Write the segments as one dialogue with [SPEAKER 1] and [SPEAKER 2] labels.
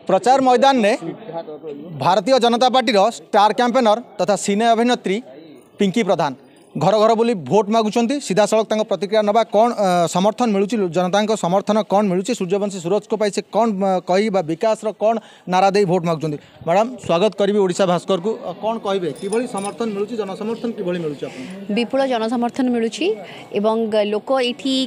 [SPEAKER 1] प्रचार मैदान में Bharatiya Janata party star campaigner तथा सिने अभिनेत्री पिंकी प्रधान घर घर बोली भोट मागुंट सीधा सड़क प्रतिक्रिया नवा कौन समर्थन मिलूँ जनता समर्थन कौन मिलूँ सूर्यवंशी सूरज को से कौन कही विकास कौन नारा दे भोट मागुंट मैडम स्वागत करी ओडिशा भास्कर को कौन कहे कि समर्थन मिलूँ जनसमर्थन कि मिलूँ
[SPEAKER 2] विपुल जनसमर्थन मिलूँ लोक ये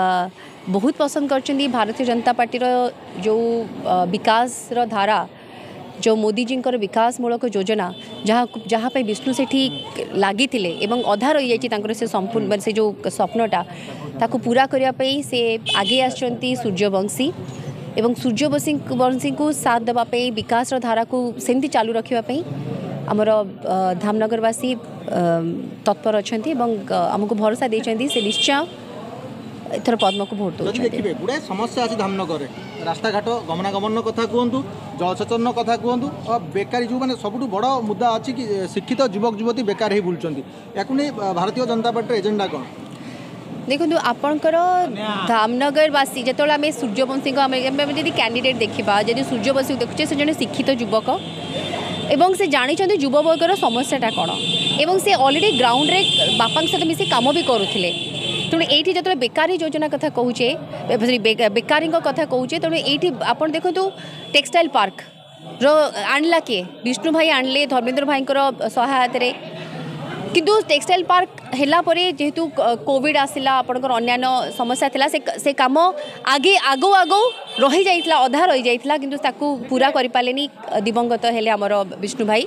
[SPEAKER 2] बहुत पसंद कर भारतीय जनता पार्टी जो विकास धारा जो मोदी जी विकास मूलक योजना जहाँ पे विष्णु सेठी लगी अधा रही जाइए से संपूर्ण से जो स्वप्नटा ताकू पूरा करने से आगे आसुँच सूर्यवंशी एवं सूर्यवंशी को साथ देवाई विकास धारा को सेमती चालू रखापी आमर धामनगरवासी तत्पर अच्छा आमको भरोसा देते से निश्चय एथर पद्म को भोट
[SPEAKER 1] देखिए गुड़ाए समस्या अच्छी धामनगर रास्ता घाट गमनागमन कथा कहतु जलसेचन कथा कहतु और बेकारी जो मैंने सब बड़ मुद्दा अच्छी कि शिक्षित युवक युवती बेकार ही बुलूँ या भारतीय जनता पार्टी एजेंडा कौन
[SPEAKER 2] देखो आपणकर धामनगरवासी जो आम सूर्यवंशी को कैंडिडेट देखा जब सूर्यवंशी देखुचे से जड़े शिक्षित युवक एवं से जानी युववर्गर समस्याटा कौन एवं से ऑलरेडी ग्राउंड रे बापा सहित मिसी काम भी करुले तेणु ये जो बेकारी योजना कथा कहे बेकारी कथा कहे तेणु ये आप देखो टेक्सटाइल पार्क आणला किए विष्णु भाई आणले धर्मेंद्र भाई सहायता किंतु टेक्सटाइल पार्क हैला परे जेहेतु कोविड आसिला आपनकर अन्यान्य समस्या थिला से काम आगे आगो आगो रही जाइतला अधा रही जाइतला किंतु ताकू पूरा करि पालेनी दिवंगत हेले हमर विष्णु भाई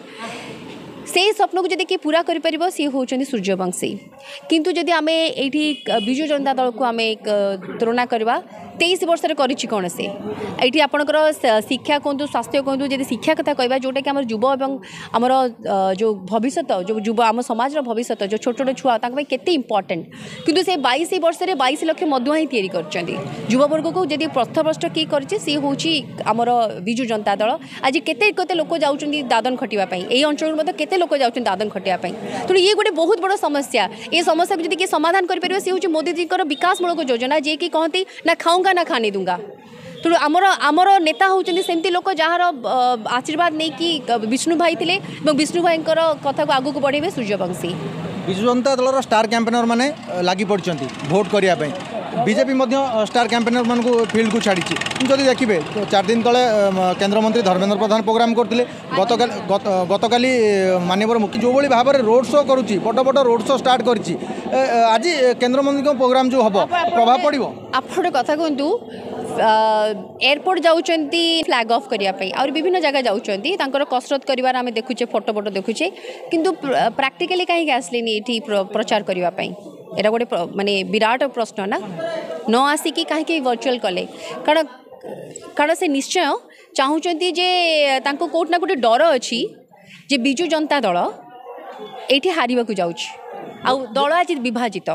[SPEAKER 2] से स्वप्न को जदि कि पूरा करि परिबो सी होचंदी सूर्यवंशी किंतु जदि आमे एठी बिजु जनता दल को आमे तुलना करबा 23 वर्ष करिछि कोन से एठी आपनकर शिक्षा कहतु स्वास्थ्य कहतु जदि शिक्षा कथा कहबा जोटा कि हमर युवा एवं हमर जो भविष्य जो युवा आम समाज भविष्य जो छोट छोट छुआ ताक केते इंपोर्टेंट किंतु से 22 वर्ष 22 लाख मधुआ ही तैयारी करछंदी युववर्ग को जदि प्रथभ्रष्ट की करछि सी होछि हमर बिजु जनता दल आज केते केते लोक जाउछंदी दादन खटिबा पई एई अंचल मध्ये केते लोक जाउछंदी दादन खटिबा पई तेणु ये गोटे बहुत बड़ समस्या ये समस्या को जदि कि समाधान कर परिबे सी होछि मोदी जी विकास मूलक योजना जे कि कहती ना खाऊंगा ना खाने दूंगा तेणु आमर नेता होती सेमती लोक जार आशीर्वाद नहीं कि विष्णु भाई थे विष्णु भाई कथा को आगू बढ़े सूर्यवंशी
[SPEAKER 1] विजु जनता दल स्टार कैंपेनर माने लगी पड़ते भोट करने बीजेपी स्टार कैंपेनर मान को फील्ड को छाड़ी जदि देखिए 4 दिन तले केंद्र मंत्री धर्मेंद्र प्रधान प्रोग्राम करते गतकाली माननीय मुख्य जो भाव में रोड शो करुच्ची बड़ बड़ रोड शो स्टार्ट करी आज केंद्र मंत्री प्रोग्राम जो हम प्रभाव पड़ो
[SPEAKER 2] आप कथा कहतु एयरपोर्ट जाऊँगी फ्लैग ऑफ करने और विभिन्न जगह जाऊँगी कसरत कर आम देखुचे फोटो फोटो देखुचे किंतु प्रैक्टिकली कहीं आसले ये प्रचार करने एटा गोटे माने विराट प्रश्न ना न आसिकी कहीं वर्चुअल कले कारण से निश्चय चाहूँगी जे तांको कोट ना गोटे डर अच्छी जे बिजु जनता दल ये हारिबा को जाउछि आउ दल आज विभाजित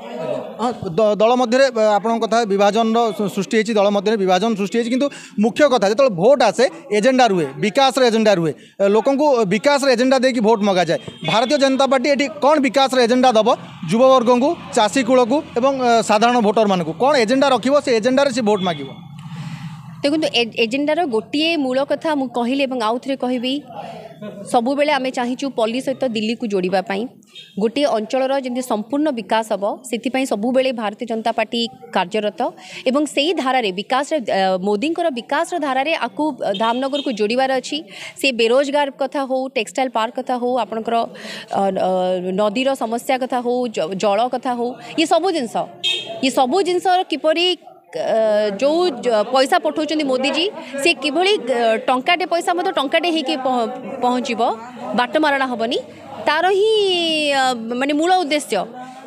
[SPEAKER 1] दल मध्य आपण कथा विभाजन सृष्टि होती दल मध्य विभाजन सृष्टि होती किंतु मुख्य कथा जो भोट आसे एजेंडा रुहे विकास एजेंडा रुहे लोक विकास एजेंडा देकी भोट मगा जाए भारतीय जनता पार्टी ये कौन विकास एजेंडा दब युववर्ग को चाषी कूल को एवं साधारण भोटर मान को कौन एजेंडा रखिबो से एजेंडा रे से भोट मागिबो
[SPEAKER 2] देखो एजेंडार गोटे मूल कथा मु कहली एवं आउ थे कहबी सबु बेले आमे चाहिचु पल्ली सहित दिल्ली को जोड़ापी गोटे अंचलर जमी संपूर्ण विकास हम से सबु बेले भारतीय जनता पार्टी कार्यरत एवं से ही धारा विकास मोदी विकास धारा आपको धामनगर को जोड़ार अच्छी से बेरोजगार कथा हो टेक्सटाइल पार्क कथा हो आपणकर नदीर समस्या कथा हो जल कथा हो ये सबू जिनस किपरि जो पैसा पठाउछन्ती मोदी जी से किभली टंकाटे पैसा मत टंकाटे हेकि पहुँचब बाट मारणा हेनी तार ही माने मूल उद्देश्य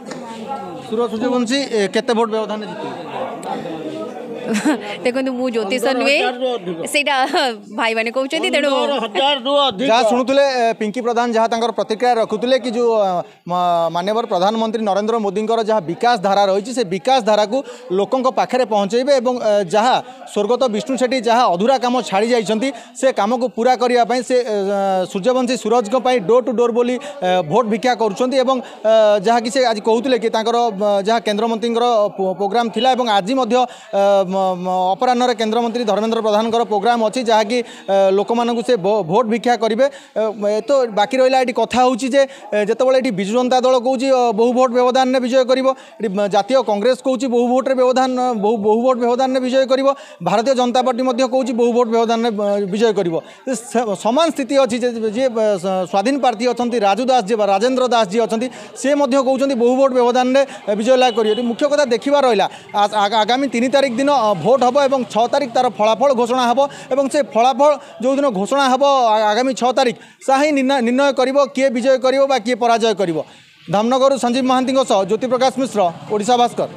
[SPEAKER 1] सूर्यवंशी केते भोट व्यवधान जीते
[SPEAKER 2] देखो मु ज्योतिष नुहे से भाई मैंने कहते तेणु
[SPEAKER 1] जहाँ शुणुले पिंकी प्रधान जहाँ तंकर प्रतिक्रिया रखुले कि जो माननीय प्रधानमंत्री नरेंद्र मोदी जहाँ विकास धारा रही से विकास धारा को लोकों पाखे पहुँचेबे एवं जहाँ स्वर्गत विष्णु सेठी जहाँ अधूरा काम छाड़ी जाइछन्ती से काम को पूरा करने से Suryavanshi Suraj door to door बोली भोट भिक्षा करुँच जहाँ कि से आज कहते कि जहाँ केन्द्र मंत्री प्रोग्राम थिला एवं आज अपराह्न केन्द्रमंत्री धर्मेंद्र प्रधान प्रोग्राम अच्छी जहाँकि लोक मानक से भोट भिक्षा करेंगे। तो बाकी रहा ये कथा हूँ जिते विजु जनता दल कौच बहु भोट व्यवधान में विजय कर, जातीय कांग्रेस कौच बहु भोट व्यवधान बहु भोट व्यवधान में विजय कर, भारतीय जनता पार्टी कौच बहु भोट व्यवधान में विजय कर। समान स्थिति अच्छी जी स्वाधीन प्रार्थी अच्छा राजू दास जी राजेन्द्र दास जी अच्छा सी कहते बहु भोट व्यवधान में विजय लाभ कर। मुख्य कथा देखा रहा आगामी 3 तारिख दिन भोट हम और 6 तारिख तार फलाफल घोषणा हम और से फलाफल जो दिन घोषणा हम आगामी 6 तारिख सा ही निर्णय कर किए विजय कर किए पराजय कर। धामनगर संजीव महांती ज्योति प्रकाश मिश्र, ओडिशा भास्कर।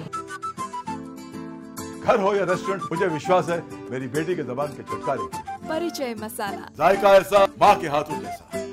[SPEAKER 3] घर हो या रेस्टोरेंट, मुझे विश्वास है मेरी बेटी के जबान के छुटकारे
[SPEAKER 4] परिचय मसाला,
[SPEAKER 3] जायका ऐसा माँ के हाथों जैसा।